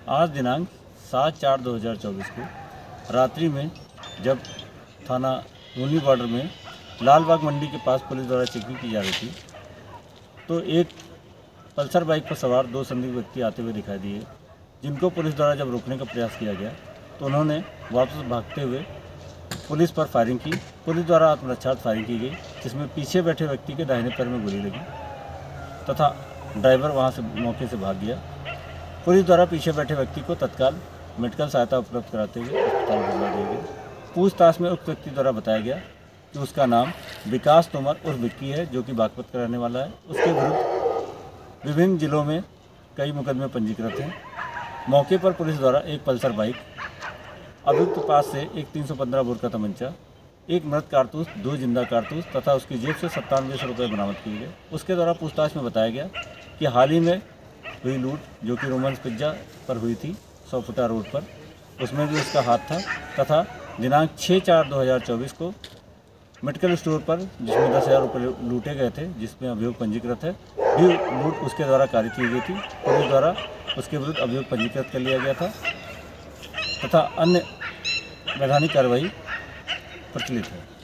आज दिनांक 7/4/2024 को रात्रि में जब थाना नूनी बॉर्डर में लालबाग मंडी के पास पुलिस द्वारा चेकिंग की जा रही थी तो एक पल्सर बाइक पर सवार 2 संदिग्ध व्यक्ति आते हुए दिखाई दिए, जिनको पुलिस द्वारा जब रोकने का प्रयास किया गया तो उन्होंने वापस भागते हुए पुलिस पर फायरिंग की। पुलिस द्वारा आत्मरक्षार्थ फायरिंग की गई, जिसमें पीछे बैठे व्यक्ति के दाहिने पैर में गोली लगी तथा ड्राइवर वहां से मौके से भाग गया। पुलिस द्वारा पीछे बैठे व्यक्ति को तत्काल मेडिकल सहायता उपलब्ध कराते हुए अस्पताल भिजवा दिया गया। पूछताछ में उक्त व्यक्ति द्वारा बताया गया कि उसका नाम विकास तोमर उर्फ विक्की है, जो कि बागपत का रहने वाला है। उसके विरुद्ध विभिन्न जिलों में कई मुकदमे पंजीकृत हैं। मौके पर पुलिस द्वारा एक पल्सर बाइक, अभियुक्त पास से एक 315 बोर का तमंचा, एक मृत कारतूस, 2 जिंदा कारतूस तथा उसकी जेब से 9700 रुपये बरामद किए गए। उसके द्वारा पूछताछ में बताया गया कि हाल ही में हुई लूट, जो कि रोमन्स पिज्जा पर हुई थी 100 फुटा रोड पर, उसमें भी उसका हाथ था तथा दिनांक 6/4/2024 को मेडिकल स्टोर पर, जिसमें 10,000 रुपये लूटे गए थे, जिसमें अभियोग पंजीकृत है, भी लूट उसके द्वारा कार्य की गई थी। पुलिस द्वारा उसके विरुद्ध अभियोग पंजीकृत कर लिया गया था तथा अन्य वैधानिक कार्रवाई प्रचलित है।